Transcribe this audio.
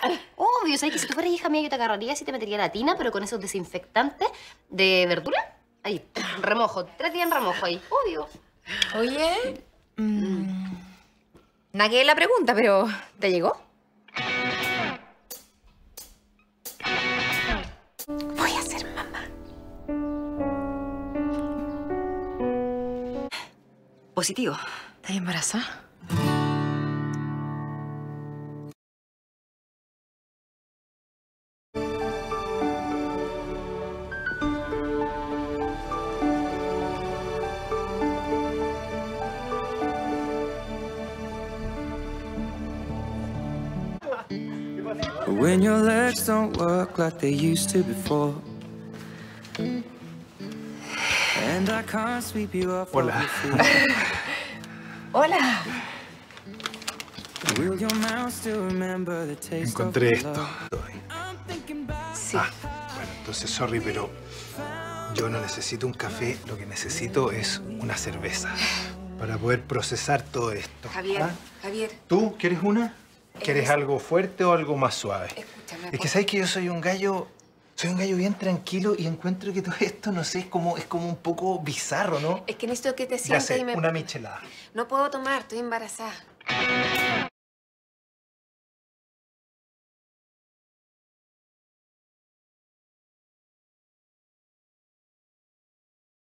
Obvio, ¿sabes que si tú fueras hija mía yo te agarraría y te metería la tina, pero con esos desinfectantes de verdura? Ahí, remojo, 3 días en remojo ahí, obvio. Oye, nagué la pregunta, pero ¿te llegó? Voy a ser mamá. Positivo. ¿Estás embarazada? When your legs don't work like they used to before, and I can't sweep you off of your feet. Hola. Will your mouth still remember the taste of Encontré your esto. love? I'm thinking about Sí. Bueno, entonces, sorry, pero yo no necesito un café. Lo que necesito es una cerveza para poder procesar todo esto. Javier, ¿Ah? Javier. ¿Tú quieres una? ¿Quieres algo fuerte o algo más suave? Escúchame. Es que sabes que yo soy un gallo bien tranquilo y encuentro que todo esto, no sé, es como un poco bizarro, ¿no? Es que necesito que te Ya sientes sé, y me... una michelada. No puedo tomar, estoy embarazada.